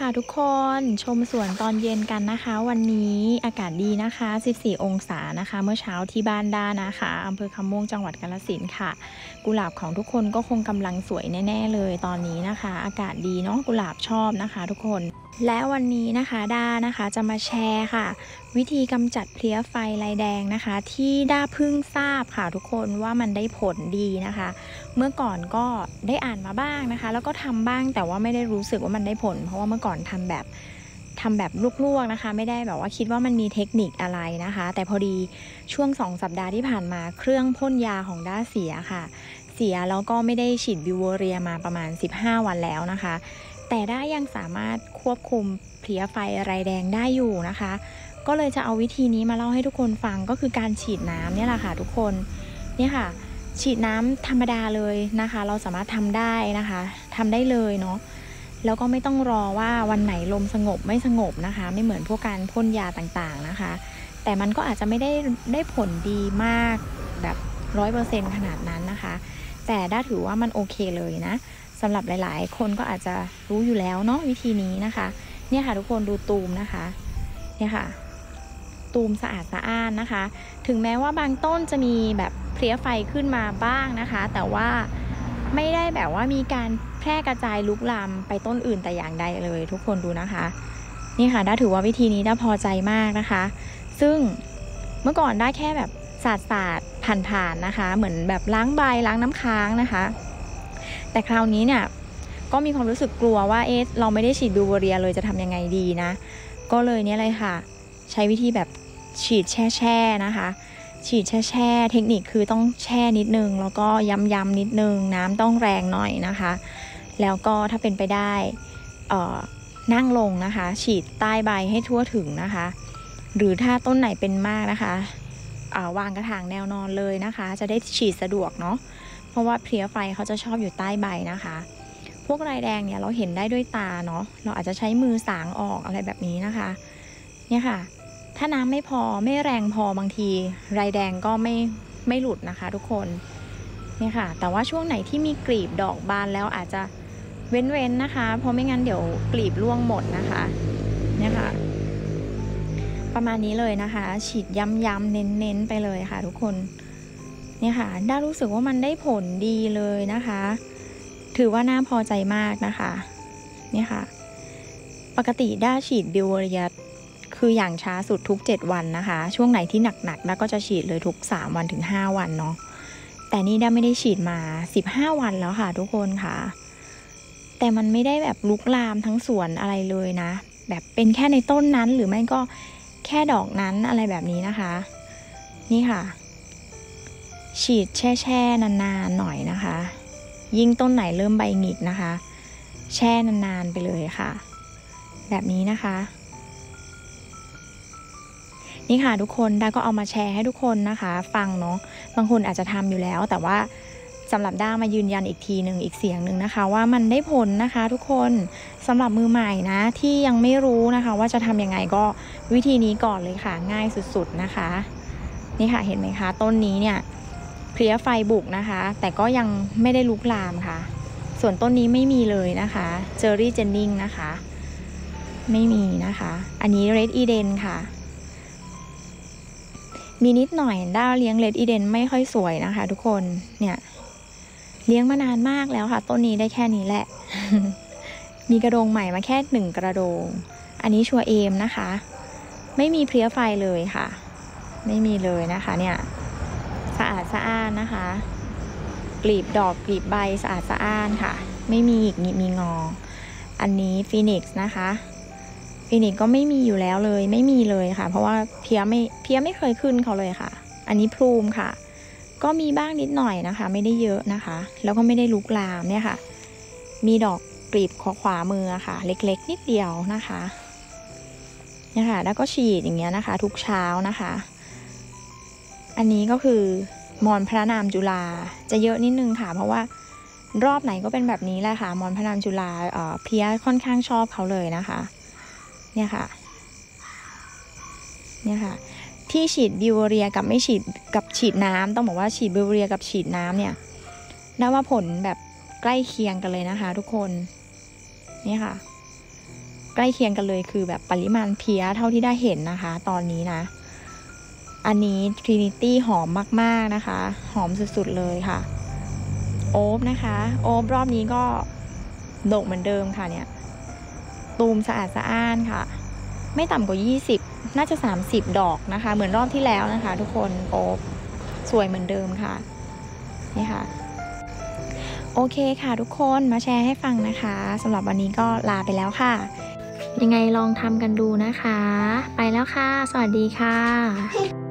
ทุกคนชมสวนตอนเย็นกันนะคะวันนี้อากาศดีนะคะ14องศานะคะเมื่อเช้าที่บ้านด้านะคะอำเภอคำม่วงจังหวัดกาฬสินธุ์ค่ะกุหลาบของทุกคนก็คงกำลังสวยแน่ๆเลยตอนนี้นะคะอากาศดีเนาะกุหลาบชอบนะคะทุกคนและวันนี้นะคะด้านะคะจะมาแชร์ค่ะวิธีกำจัดเพลี้ยไฟลายแดงนะคะที่ด้าเพิ่งทราบค่ะทุกคนว่ามันได้ผลดีนะคะเมื่อก่อนก็ได้อ่านมาบ้างนะคะแล้วก็ทำบ้างแต่ว่าไม่ได้รู้สึกว่ามันได้ผลเพราะว่าเมื่อก่อนทำแบบลวกๆนะคะไม่ได้แบบว่าคิดว่ามันมีเทคนิคอะไรนะคะแต่พอดีช่วง2 สัปดาห์ที่ผ่านมาเครื่องพ่นยาของด้าเสียค่ะเสียแล้วก็ไม่ได้ฉีดบิวเวอเรียมาประมาณ15วันแล้วนะคะแต่ด้ายังสามารถควบคุมเพลี้ยไฟลายแดงได้อยู่นะคะก็เลยจะเอาวิธีนี้มาเล่าให้ทุกคนฟังก็คือการฉีดน้ำเนี่ยแหละค่ะทุกคนเนี่ยค่ะฉีดน้ำธรรมดาเลยนะคะเราสามารถทำได้นะคะทำได้เลยเนาะแล้วก็ไม่ต้องรอว่าวันไหนลมสงบไม่สงบนะคะไม่เหมือนพวกการพ่นยาต่างๆนะคะแต่มันก็อาจจะไม่ได้ผลดีมากแบบ100%ขนาดนั้นนะคะแต่ด้าถือว่ามันโอเคเลยนะสำหรับหลายๆคนก็อาจจะรู้อยู่แล้วเนาะวิธีนี้นะคะเนี่ยค่ะทุกคนดูตูมนะคะเนี่ยค่ะตูมสะอาดสะอ้านนะคะถึงแม้ว่าบางต้นจะมีแบบเพลี้ยไฟขึ้นมาบ้างนะคะแต่ว่าไม่ได้แบบว่ามีการแพร่กระจายลุกลามไปต้นอื่นแต่อย่างใดเลยทุกคนดูนะคะนี่ค่ะด้าถือว่าวิธีนี้ด้าพอใจมากนะคะซึ่งเมื่อก่อนด้าแค่แบบสาดผ่านๆนะคะเหมือนแบบล้างใบล้างน้ำค้างนะคะแต่คราวนี้เนี่ยก็มีความรู้สึกกลัวว่าเราไม่ได้ฉีดบิวเวอเรียเลยจะทำยังไงดีนะก็เลยเนี่ยเลยค่ะใช้วิธีแบบฉีดแช่นะคะฉีดแช่เทคนิคคือต้องแช่นิดนึงแล้วก็ย้ำนิดนึงน้ำต้องแรงหน่อยนะคะแล้วก็ถ้าเป็นไปได้นั่งลงนะคะฉีดใต้ใบให้ทั่วถึงนะคะหรือถ้าต้นไหนเป็นมากนะคะวางกระถางแนวนอนเลยนะคะจะได้ฉีดสะดวกเนาะเพราะว่าเพลี้ยไฟเขาจะชอบอยู่ใต้ใบนะคะพวกลายแดงเนี่ยเราเห็นได้ด้วยตาเนาะเราอาจจะใช้มือสางออกอะไรแบบนี้นะคะเนี่ยค่ะถ้าน้ำไม่พอไม่แรงพอบางทีลายแดงก็ไม่หลุดนะคะทุกคนเนี่ยค่ะแต่ว่าช่วงไหนที่มีกลีบดอกบานแล้วอาจจะเว้นนะคะเพราะไม่งั้นเดี๋ยวกลีบร่วงหมดนะคะเนี่ยค่ะประมาณนี้เลยนะคะฉีดย้ำเน้นไปเลยค่ะทุกคนเนี่ยค่ะด้ารู้สึกว่ามันได้ผลดีเลยนะคะถือว่าน่าพอใจมากนะคะเนี่ยค่ะปกติด้าฉีดบิวเวอเรียคืออย่างช้าสุดทุก7วันนะคะช่วงไหนที่หนักๆด้าก็จะฉีดเลยทุก3วันถึง5วันเนาะแต่นี่ด้าไม่ได้ฉีดมา15วันแล้วค่ะทุกคนค่ะแต่มันไม่ได้แบบลุกลามทั้งสวนอะไรเลยนะแบบเป็นแค่ในต้นนั้นหรือไม่ก็แค่ดอกนั้นอะไรแบบนี้นะคะนี่ค่ะฉีดแช่นานๆหน่อยนะคะยิ่งต้นไหนเริ่มใบหงิกนะคะแช่นานๆไปเลยค่ะแบบนี้นะคะนี่ค่ะทุกคนด้าก็เอามาแชร์ให้ทุกคนนะคะฟังเนาะบางคนอาจจะทำอยู่แล้วแต่ว่าสำหรับด้ามายืนยันอีกทีหนึ่งอีกเสียงหนึ่งนะคะว่ามันได้ผลนะคะทุกคนสำหรับมือใหม่นะที่ยังไม่รู้นะคะว่าจะทำยังไงก็วิธีนี้ก่อนเลยค่ะง่ายสุดๆนะคะนี่ค่ะเห็นไหมคะต้นนี้เนี่ยเพลี้ยไฟบุกนะคะแต่ก็ยังไม่ได้ลุกลามค่ะส่วนต้นนี้ไม่มีเลยนะคะเจอรี่เจนนิงนะคะไม่มีนะคะอันนี้เรดอีเดนค่ะมีนิดหน่อยด้าเลี้ยงเรดอีเดนไม่ค่อยสวยนะคะทุกคนเนี่ยเลี้ยงมานานมากแล้วค่ะต้นนี้ได้แค่นี้แหละ มีกระโดงใหม่มาแค่1กระโดงอันนี้ชัวเอมนะคะไม่มีเพลี้ยไฟเลยค่ะไม่มีเลยนะคะเนี่ยสะอาดสะอ้านนะคะกลีบดอกกลีบใบสะอาดสะอ้านค่ะไม่มีหงิกมีงออันนี้ฟีนิกซ์นะคะฟีนิกซ์ก็ไม่มีอยู่แล้วเลยไม่มีเลยค่ะเพราะว่าเพี้ยไม่เคยขึ้นเขาเลยค่ะอันนี้พลูมค่ะก็มีบ้างนิดหน่อยนะคะไม่ได้เยอะนะคะแล้วก็ไม่ได้ลุกลามเนี่ยค่ะมีดอกกลีบขวามือค่ะเล็กๆนิดเดียวนะคะเนี่ยค่ะแล้วก็ฉีดอย่างเงี้ยนะคะทุกเช้านะคะอันนี้ก็คือมอนพระนามจุฬาจะเยอะนิดนึงค่ะเพราะว่ารอบไหนก็เป็นแบบนี้แหละค่ะมอนพระนามจุฬาเพี้ยค่อนข้างชอบเขาเลยนะคะเนี่ยค่ะที่ฉีดบิวเวอเรียกับไม่ฉีดกับฉีดน้ำต้องบอกว่าฉีดบิวเวอเรียกับฉีดน้ำเนี่ยได้ว่าผลแบบใกล้เคียงกันเลยนะคะทุกคนนี่ค่ะใใกล้เคียงกันเลยคือแบบปริมาณเพี้ยเท่าที่ได้เห็นนะคะตอนนี้นะอันนี้ Trinity หอมมากๆนะคะหอมสุดๆเลยค่ะโอ๊บนะคะโอ๊บรอบนี้ก็ดกเหมือนเดิมค่ะเนี่ยตูมสะอาดสะอ้านค่ะไม่ต่ำกว่า20น่าจะ30ดอกนะคะเหมือนรอบที่แล้วนะคะทุกคนโอ๊บสวยเหมือนเดิมค่ะนี่ค่ะโอเคค่ะทุกคนมาแชร์ให้ฟังนะคะสำหรับวันนี้ก็ลาไปแล้วค่ะยังไงลองทำกันดูนะคะไปแล้วค่ะสวัสดีค่ะ